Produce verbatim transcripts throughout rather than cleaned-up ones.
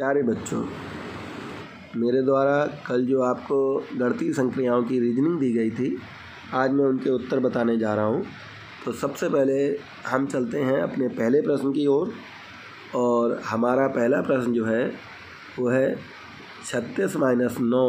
प्यारे बच्चों, मेरे द्वारा कल जो आपको गणितीय संक्रियाओं की रीजनिंग दी गई थी, आज मैं उनके उत्तर बताने जा रहा हूँ। तो सबसे पहले हम चलते हैं अपने पहले प्रश्न की ओर, और हमारा पहला प्रश्न जो है वो है छत्तीस माइनस नौ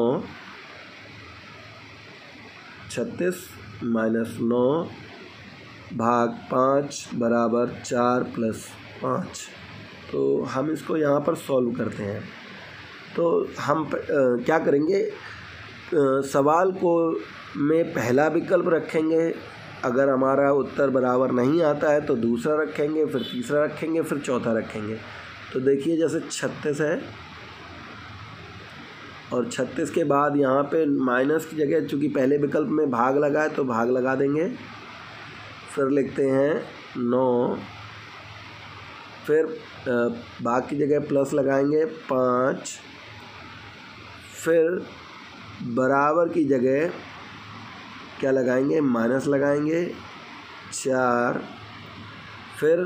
छत्तीस माइनस नौ भाग पाँच बराबर चार प्लस पाँच। तो हम इसको यहाँ पर सॉल्व करते हैं। तो हम आ, क्या करेंगे, आ, सवाल को में पहला विकल्प रखेंगे। अगर हमारा उत्तर बराबर नहीं आता है तो दूसरा रखेंगे, फिर तीसरा रखेंगे, फिर चौथा रखेंगे। तो देखिए, जैसे छत्तीस है और छत्तीस के बाद यहाँ पे माइनस की जगह चूँकि पहले विकल्प में भाग लगा है तो भाग लगा देंगे। फिर लिखते हैं नौ, फिर भाग की जगह प्लस लगाएंगे पाँच, फिर बराबर की जगह क्या लगाएंगे, माइनस लगाएंगे चार, फिर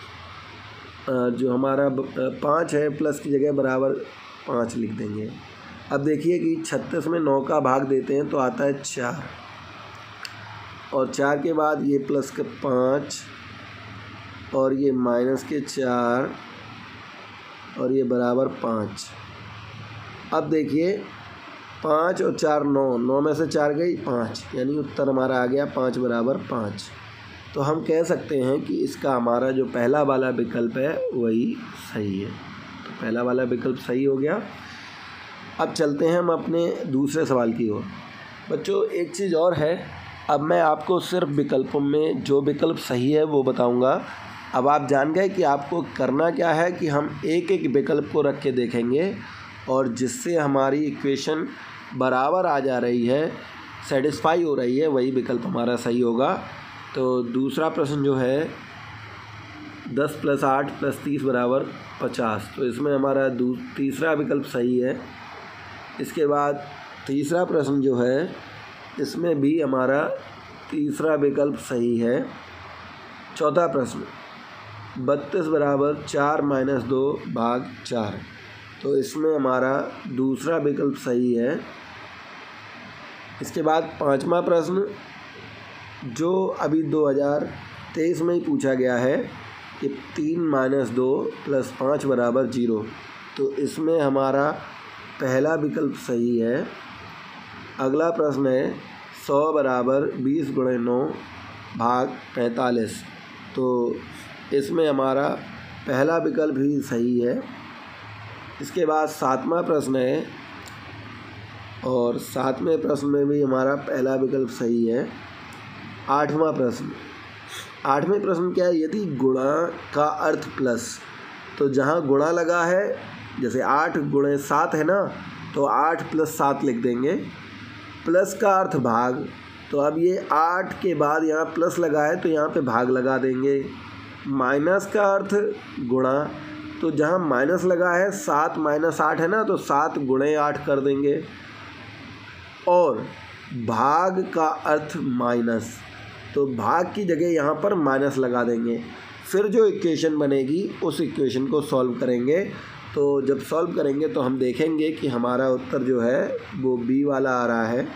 जो हमारा पाँच है प्लस की जगह बराबर पाँच लिख देंगे। अब देखिए कि छत्तीस में नौ का भाग देते हैं तो आता है चार, और चार के बाद ये प्लस के पाँच, और ये माइनस के चार, और ये बराबर पाँच। अब देखिए पाँच और चार नौ, नौ में से चार गई पाँच, यानी उत्तर हमारा आ गया पाँच बराबर पाँच। तो हम कह सकते हैं कि इसका हमारा जो पहला वाला विकल्प है वही सही है। तो पहला वाला विकल्प सही हो गया। अब चलते हैं हम अपने दूसरे सवाल की ओर। बच्चों, एक चीज़ और है, अब मैं आपको सिर्फ विकल्पों में जो विकल्प सही है वो बताऊंगा। अब आप जान गए कि आपको करना क्या है कि हम एक एक विकल्प को रख के देखेंगे, और जिससे हमारी इक्वेशन बराबर आ जा रही है, सेटिस्फाई हो रही है, वही विकल्प हमारा सही होगा। तो दूसरा प्रश्न जो है दस प्लस आठ प्लस तीस बराबर पचास, तो इसमें हमारा दू तीसरा विकल्प सही है। इसके बाद तीसरा प्रश्न जो है इसमें भी हमारा तीसरा विकल्प सही है। चौथा प्रश्न बत्तीस बराबर चार माइनस दो भाग चार, तो इसमें हमारा दूसरा विकल्प सही है। इसके बाद पांचवा प्रश्न जो अभी दो हज़ार तेईस में ही पूछा गया है कि तीन माइनस दो प्लस पाँच बराबर जीरो, तो इसमें हमारा पहला विकल्प सही है। अगला प्रश्न है सौ बराबर बीस गुणे नौ भाग पैंतालीस, तो इसमें हमारा पहला विकल्प ही सही है। इसके बाद सातवां प्रश्न है, और सातवें प्रश्न में भी हमारा पहला विकल्प सही है। आठवां प्रश्न आठवें प्रश्न क्या है, यदि गुणा का अर्थ प्लस, तो जहाँ गुणा लगा है, जैसे आठ गुणे सात है ना, तो आठ प्लस सात लिख देंगे। प्लस का अर्थ भाग, तो अब ये आठ के बाद यहाँ प्लस लगा है तो यहाँ पे भाग लगा देंगे। माइनस का अर्थ गुणा, तो जहाँ माइनस लगा है, सात माइनस आठ है ना, तो सात गुणे आठ कर देंगे। और भाग का अर्थ माइनस, तो भाग की जगह यहाँ पर माइनस लगा देंगे। फिर जो इक्वेशन बनेगी उस इक्वेशन को सॉल्व करेंगे। तो जब सॉल्व करेंगे तो हम देखेंगे कि हमारा उत्तर जो है वो बी वाला आ रहा है।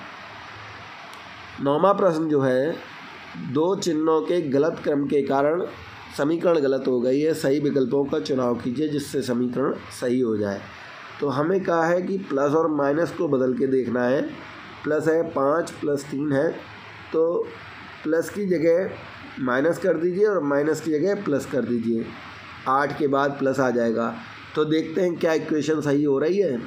नौवां प्रश्न जो है, दो चिन्हों के गलत क्रम के कारण समीकरण गलत हो गई है, सही विकल्पों का चुनाव कीजिए जिससे समीकरण सही हो जाए। तो हमें कहा है कि प्लस और माइनस को बदल के देखना है। प्लस है पाँच प्लस तीन है, तो प्लस की जगह माइनस कर दीजिए और माइनस की जगह प्लस कर दीजिए। आठ के बाद प्लस आ जाएगा। तो देखते हैं क्या इक्वेशन सही हो रही है।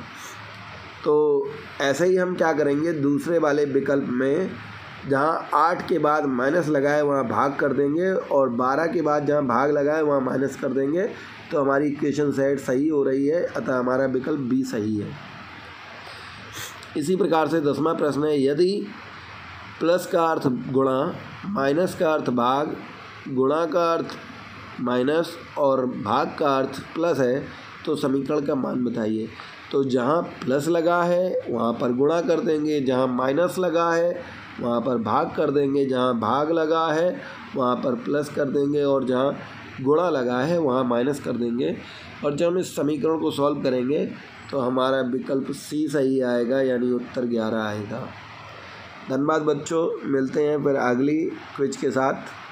तो ऐसे ही हम क्या करेंगे, दूसरे वाले विकल्प में जहाँ आठ के बाद माइनस लगाए वहाँ भाग कर देंगे, और बारह के बाद जहाँ भाग लगाए वहाँ माइनस कर देंगे। तो हमारी इक्वेशन सेट सही हो रही है, अतः हमारा विकल्प बी सही है। इसी प्रकार से दसवां प्रश्न है, यदि प्लस का अर्थ गुणा, माइनस का अर्थ भाग, गुणा का अर्थ माइनस और भाग का अर्थ प्लस है, तो समीकरण का मान बताइए। तो जहाँ प्लस लगा है वहाँ पर गुणा कर देंगे, जहाँ माइनस लगा है वहाँ पर भाग कर देंगे, जहाँ भाग लगा है वहाँ पर प्लस कर देंगे, और जहाँ गुणा लगा है वहाँ माइनस कर देंगे, और जब हम इस समीकरण को सॉल्व करेंगे तो हमारा विकल्प सी सही आएगा, यानी उत्तर ग्यारह आएगा। धन्यवाद बच्चों, मिलते हैं फिर अगली क्विज के साथ।